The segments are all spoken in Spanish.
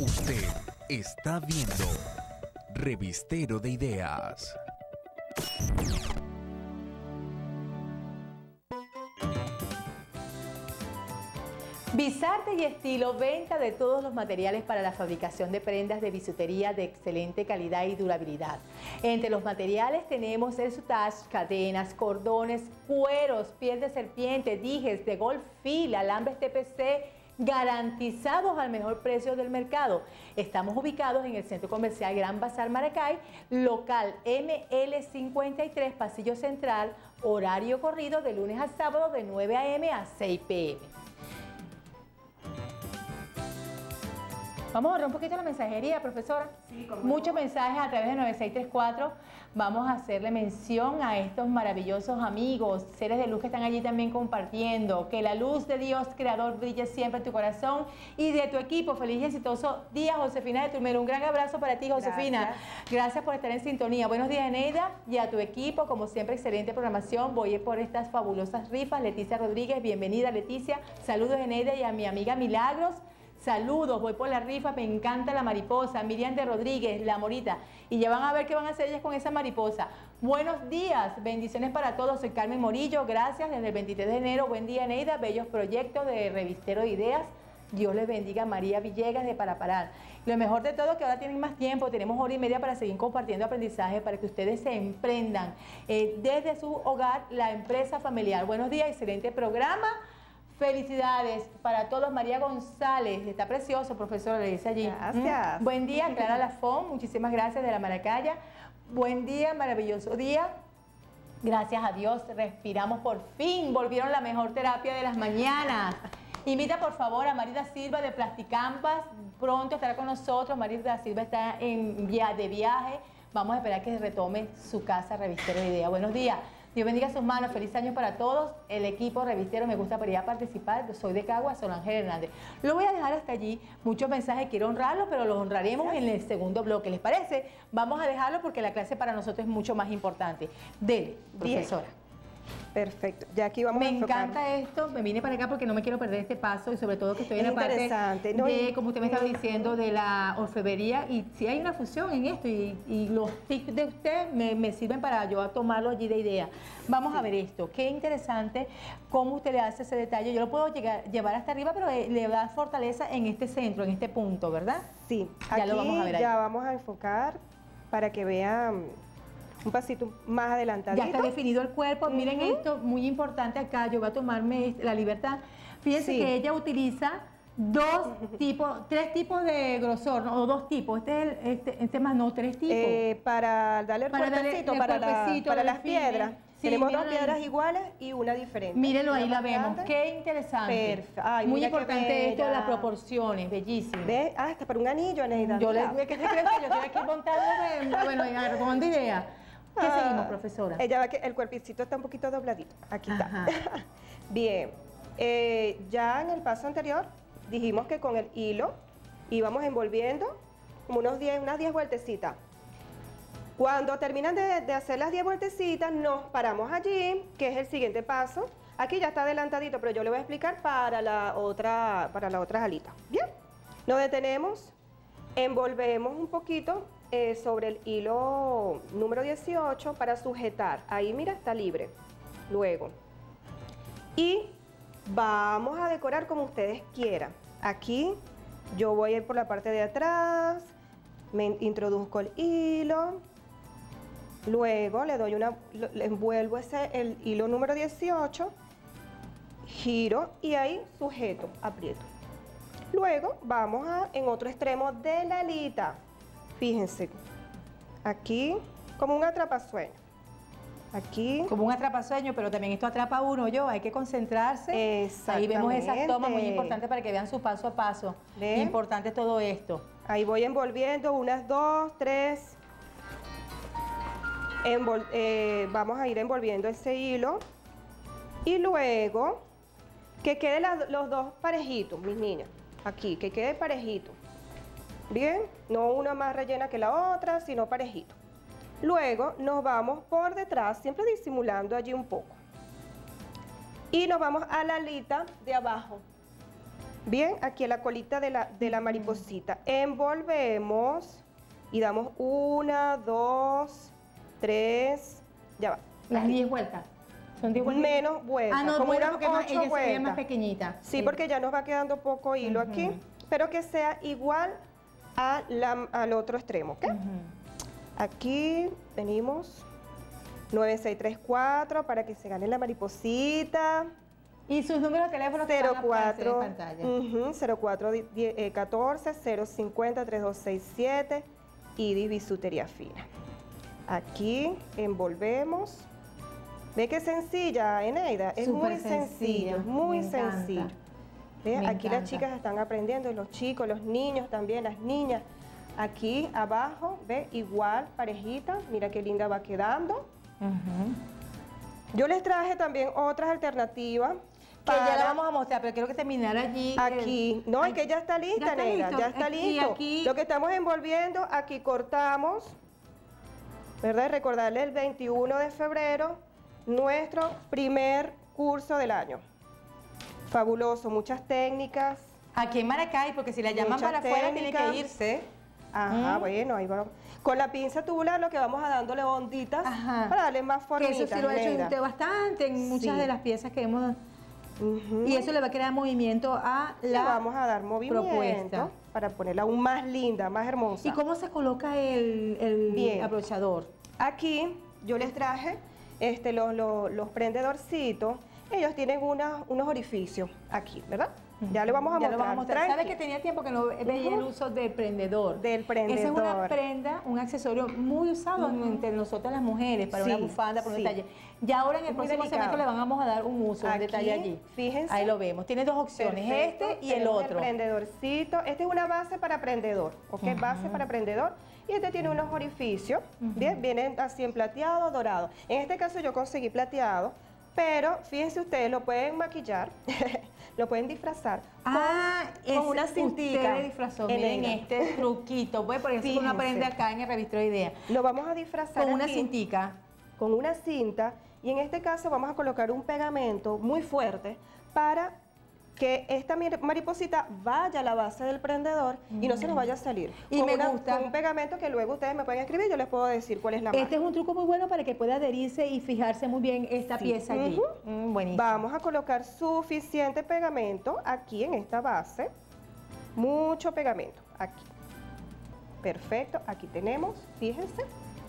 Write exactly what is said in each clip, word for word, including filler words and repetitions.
Usted está viendo Revistero de Ideas. Bizarte y Estilo, venta de todos los materiales para la fabricación de prendas de bisutería de excelente calidad y durabilidad. Entre los materiales tenemos el soutache, cadenas, cordones, cueros, piel de serpiente, dijes de golf fil, alambres T P C, garantizados al mejor precio del mercado. Estamos ubicados en el Centro Comercial Gran Bazar Maracay, local M L cincuenta y tres, Pasillo Central, horario corrido de lunes a sábado de nueve a m a seis p m Vamos a ver un poquito la mensajería, profesora. Sí, como Muchos mensajes a través de nueve seis tres cuatro. Vamos a hacerle mención a estos maravillosos amigos, seres de luz que están allí también compartiendo. Que la luz de Dios Creador brille siempre en tu corazón y de tu equipo. Feliz y exitoso día, Josefina de Turmero. Un gran abrazo para ti, Josefina. Gracias. Gracias por estar en sintonía. Buenos días, Eneida, y a tu equipo. Como siempre, excelente programación. Voy por estas fabulosas rifas. Leticia Rodríguez, bienvenida, Leticia. Saludos, Eneida, y a mi amiga Milagros. Saludos, voy por la rifa, me encanta la mariposa. Miriam de Rodríguez, la morita. Y ya van a ver qué van a hacer ellas con esa mariposa. Buenos días, bendiciones para todos. Soy Carmen Morillo, gracias. Desde el veintitrés de enero, buen día, Neida. Bellos proyectos de Revistero de Ideas. Dios les bendiga. María Villegas de Para Parar. Lo mejor de todo es que ahora tienen más tiempo, tenemos hora y media para seguir compartiendo aprendizaje, para que ustedes se emprendan eh, desde su hogar, la empresa familiar. Buenos días, excelente programa. Felicidades para todos. María González, está precioso, profesora, le dice allí. Gracias. Mm. Buen día, Clara Lafón, muchísimas gracias de la Maracaya. Buen día, maravilloso día. Gracias a Dios, respiramos por fin, volvieron la mejor terapia de las mañanas. Invita por favor a Marida Silva de Plasticampas, pronto estará con nosotros. Marida Silva está en via de viaje, vamos a esperar que retome su casa Revistero de Ideas. Buenos días. Dios bendiga sus manos, feliz año para todos. El equipo Revistero me gusta por allá participar. Yo soy de Cagua, Solange Hernández. Lo voy a dejar hasta allí. Muchos mensajes, quiero honrarlos, pero los honraremos Gracias. En el segundo bloque. ¿Les parece? Vamos a dejarlo porque la clase para nosotros es mucho más importante. Dele, profesora. Bien. Perfecto, ya aquí vamos me a enfocar. Me encanta esto, me vine para acá porque no me quiero perder este paso y sobre todo que estoy en la parte ¿no? de, como usted me estaba diciendo, de la orfebrería y si hay una fusión en esto y, y los tips de usted me, me sirven para yo tomarlo allí de idea. Vamos sí. a ver esto, qué interesante cómo usted le hace ese detalle. Yo lo puedo llegar, llevar hasta arriba, pero le, le da fortaleza en este centro, en este punto, ¿verdad? Sí, ya aquí lo vamos a ver ahí. Ya vamos a enfocar para que vean un pasito más adelantadito. Ya está definido el cuerpo. Uh-huh. Miren esto, muy importante acá. Yo voy a tomarme la libertad. Fíjense sí. que ella utiliza dos tipos, tres tipos de grosor, ¿no? O dos tipos. Este es el, este, este más no, tres tipos. Eh, para darle el para cuerpecito, darle, el para, la, para las piedras. Sí, tenemos dos piedras ahí. iguales y una diferente. Mírenlo ahí, la vemos. Qué interesante. Ay, muy importante esto de las proporciones, bellísimo. ¿Ves? Ah, hasta para un anillo, Neida. Yo le ¿qué te crees? Yo estoy aquí montando, bueno, agarrando idea. ¿Qué ah, seguimos, profesora? Ella va que el cuerpicito está un poquito dobladito. Aquí Ajá. está. Bien. Eh, ya en el paso anterior dijimos que con el hilo íbamos envolviendo como unos diez, unas diez vueltecitas. Cuando terminan de, de hacer las diez vueltecitas, nos paramos allí, que es el siguiente paso. Aquí ya está adelantadito, pero yo le voy a explicar para la otra, para la otra alita. Bien. Nos detenemos, envolvemos un poquito Eh, sobre el hilo número dieciocho para sujetar. Ahí, mira, está libre. Luego. Y vamos a decorar como ustedes quieran. Aquí yo voy a ir por la parte de atrás, me introduzco el hilo, luego le doy una, le envuelvo ese, el hilo número dieciocho, giro y ahí sujeto, aprieto. Luego vamos a, en otro extremo de la alita. Fíjense, aquí como un atrapasueño, aquí. Como un atrapasueño, pero también esto atrapa a uno, yo, hay que concentrarse. Exactamente. Ahí vemos esas tomas muy importantes para que vean su paso a paso. ¿Ven? Importante todo esto. Ahí voy envolviendo unas dos, tres. Envol eh, vamos a ir envolviendo ese hilo y luego que queden los dos parejitos, mis niñas, aquí, que quede parejito. Bien, no una más rellena que la otra, sino parejito. Luego nos vamos por detrás, siempre disimulando allí un poco. Y nos vamos a la alita de abajo. Bien, aquí en la colita de la, de la mariposita. Envolvemos y damos una, dos, tres, ya va. Las diez vueltas. Son diez vueltas. Menos vueltas, Ah, no, como vueltas unas porque más- ocho ella se ve vueltas. más pequeñita. Sí, porque ya nos va quedando poco hilo aquí, Ujú. pero que sea igual a la- al otro extremo, ¿ok? Ujú. Aquí venimos, nueve seis tres cuatro para que se gane la mariposita. Y sus números de teléfono que cero van a aparecer en cuatro, pantalla. ujú, cero cuatro catorce cero cincuenta treinta y dos sesenta y siete y de bisutería fina. Aquí envolvemos. ¿Ve qué sencilla, Eneida? Es Súper muy sencilla, sencillo, muy me encanta. sencillo. ¿Ve? Me Aquí encanta. las chicas están aprendiendo, los chicos, los niños también, las niñas. Aquí abajo, ¿ve? Igual, parejita. Mira qué linda va quedando. Ujú. Yo les traje también otras alternativas. Que ya la para- vamos a mostrar, pero quiero que terminar allí. Aquí, no, es que ya está lista, Ya está Neida, listo. ya está Aquí, listo. aquí. Lo que estamos envolviendo, aquí cortamos, ¿verdad? Y recordarle el veintiuno de febrero, nuestro primer curso del año. Fabuloso, muchas técnicas. Aquí en Maracay, porque si la llaman muchas para afuera tiene que técnicas. irse. Ajá, Mm. bueno, ahí va. Con la pinza tubular lo que vamos a dándole onditas Ajá. para darle más Que formitas, eso sí lo ha hecho Neida. usted bastante en muchas Sí. de las piezas que hemos... Ujú. Y eso le va a crear movimiento a Le la vamos a dar movimiento propuesta. para ponerla aún más linda, más hermosa. ¿Y cómo se coloca el, el Bien. abrochador? Aquí yo les traje este, los, los, los prendedorcitos. Ellos tienen una- unos orificios aquí, ¿verdad? Ya le vamos a Ya mostrar. lo vamos a mostrar. ¿Sabe Tranqui. que tenía tiempo que no veía el uso del prendedor? Del Esa es una prendedor. prenda, un accesorio muy usado entre nosotras las mujeres, para una Sí, bufanda, para un sí. detalle. Ya ahora en el Muy próximo delicado. segmento le vamos a dar un uso, un Aquí, detalle allí. fíjense. Ahí lo vemos. Tiene dos opciones, Perfecto. este y el Tenemos otro. El prendedorcito. Este es una base para prendedor, ¿ok? Base para prendedor. Y este tiene unos orificios, ¿bien? Vienen así en plateado, dorado. En este caso yo conseguí plateado, pero fíjense ustedes, lo pueden maquillar, lo pueden disfrazar. con- Ah, con, ese una cintica. Usted le disfrazó, miren Eneida. este truquito, pues por eso es que uno Fíjense. aprende acá en el Revistro de Ideas. Lo vamos a disfrazar Con una aquí, cintica. con una cinta, y en este caso vamos a colocar un pegamento muy fuerte para que esta mir- mariposita vaya a la base del prendedor y no se nos vaya a salir. Y con me una- gusta. Con un pegamento que luego ustedes me pueden escribir, yo les puedo decir cuál es la marca. Este es un truco muy bueno para que pueda adherirse y fijarse muy bien esta Sí. pieza allí. Ujú. Mm, buenísimo. Vamos a colocar suficiente pegamento aquí en esta base. Mucho pegamento aquí. Perfecto, aquí tenemos, fíjense.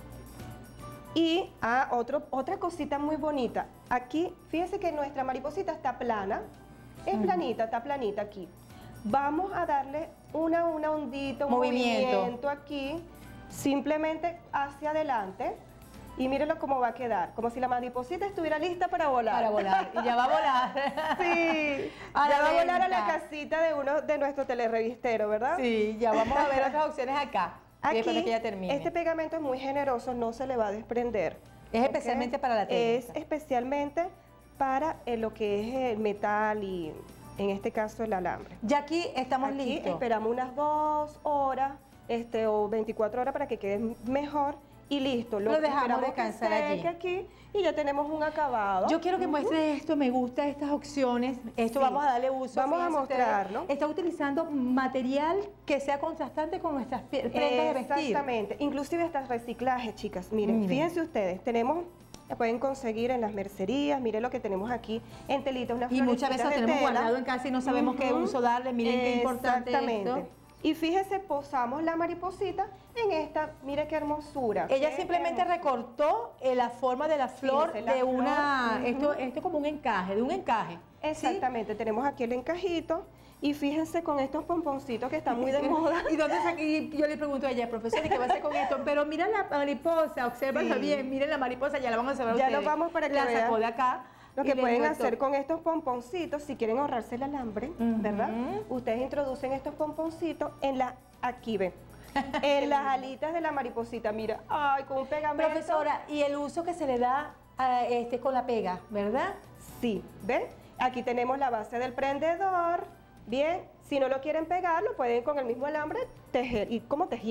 Y ah, otro, otra cosita muy bonita. Aquí, fíjense que nuestra mariposita está plana. Es planita, está planita aquí. Vamos a darle una, una ondita, un Movimiento. movimiento aquí, simplemente hacia adelante. Y mírenlo cómo va a quedar, como si la mariposita estuviera lista para volar. Para volar. Y ya va a volar. Sí, A ya la va a volar a la venta. casita de uno de nuestros telerevisteros, ¿verdad? Sí, ya vamos a ver otras opciones acá. y Aquí, después de que ya termine. este pegamento es muy generoso, no se le va a desprender. Es ¿ok? especialmente para la Es técnica. especialmente para eh, lo que es el metal y, en este caso, el alambre. Ya aquí estamos Aquí listos. esperamos unas dos horas este, o veinticuatro horas para que quede mejor y listo. Lo dejamos esperamos que descansar allí. seque aquí y ya tenemos un acabado. Yo quiero que muestre esto, me gustan estas opciones. Esto Sí. vamos a darle uso. Vamos a fíjense ustedes, mostrarlo. Está utilizando material que sea contrastante con nuestras pie- prendas de vestir. Exactamente, inclusive hasta reciclaje, chicas. Miren, Miren. fíjense ustedes, tenemos, la pueden conseguir en las mercerías, miren lo que tenemos aquí en telita, unas Y muchas veces lo florecitas de tenemos tela. guardado en casa y no sabemos qué Ujú. uso darle. Miren qué importante Exactamente. esto. Y fíjense, posamos la mariposita en esta, mire qué hermosura. Ella qué simplemente hermosura. recortó eh, la forma de la flor Fíjense, la de flor, una... ujú. Esto, esto es como un encaje, de un encaje. ¿sí? Exactamente, tenemos aquí el encajito y fíjense con estos pomponcitos que están muy de moda. ¿Y dónde saca? Y yo le pregunto a ella, profesora, ¿y qué va a hacer con esto? Pero mira la mariposa, obsérvala Sí. bien, miren la mariposa, ya la van a observar Ya ustedes. lo vamos para que La vean sacó de acá. Lo y que le pueden dio esto. hacer con estos pomponcitos, si quieren ahorrarse el alambre, Ujú. ¿verdad? Ustedes introducen estos pomponcitos en la, aquí ven, en las alitas de la mariposita, mira, ay, con un pegamento. Profesora, y el uso que se le da a este con la pega, ¿verdad? Sí, ¿ven? Aquí tenemos la base del prendedor, bien, si no lo quieren pegar, lo pueden con el mismo alambre tejer, y como tejiendo.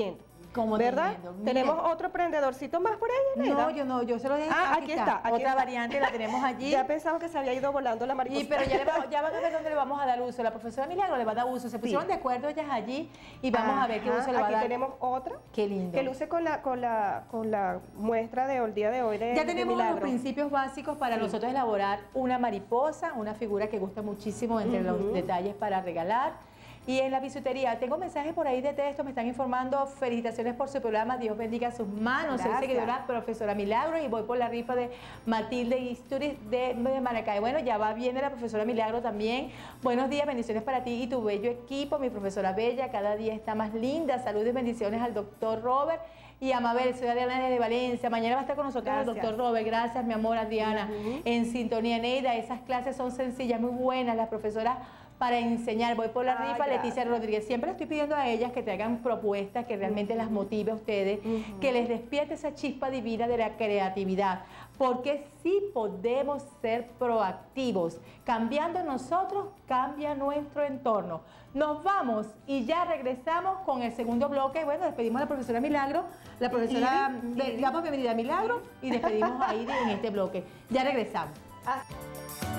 Como ¿verdad? tremendo. Mira. Tenemos otro prendedorcito más por ahí, Neida. No, yo no, yo se lo dejé. Ah, aquí está, aquí Otra está. variante la tenemos allí. Ya pensaba que se había ido volando la mariposa. Y pero ya, le vamos, ya van a ver dónde le vamos a dar uso. La profesora Milagro le va a dar uso. Se pusieron Sí. de acuerdo ellas allí y vamos Ajá, a ver qué uso le va a aquí dar. tenemos otra. Qué lindo. Que luce con la, con la, con la muestra del día de hoy de Ya de tenemos los Milagro. principios básicos para Sí. nosotros elaborar una mariposa, una figura que gusta muchísimo entre los Ujú. detalles para regalar. Y en la bisutería, tengo mensajes por ahí de texto, me están informando, felicitaciones por su programa, Dios bendiga sus manos. Soy Gracias. seguidora profesora Milagro y voy por la rifa de Matilde Isturiz de, de Maracay. Bueno, ya va, viene la profesora Milagro también. Buenos días, bendiciones para ti y tu bello equipo, mi profesora Bella, cada día está más linda. Saludos y bendiciones al doctor Robert. Y a Mabel, soy Adriana de Valencia. Mañana va a estar con nosotros Gracias. el doctor Robert. Gracias, mi amor, Adriana. Ujú. En sintonía, Neida. Esas clases son sencillas, muy buenas. Las profesoras para enseñar. Voy por la Ah, rifa, Leticia gracias. Rodríguez. Siempre le estoy pidiendo a ellas que traigan propuestas que realmente las motive a ustedes, Ujú. que les despierte esa chispa divina de la creatividad. Porque sí podemos ser proactivos. Cambiando nosotros, cambia nuestro entorno. Nos vamos y ya regresamos con el segundo bloque. Bueno, despedimos a la profesora Milagro, la profesora, Iri, Iri. le damos bienvenida a Milagro y despedimos a Iri en este bloque. Ya regresamos. Ah.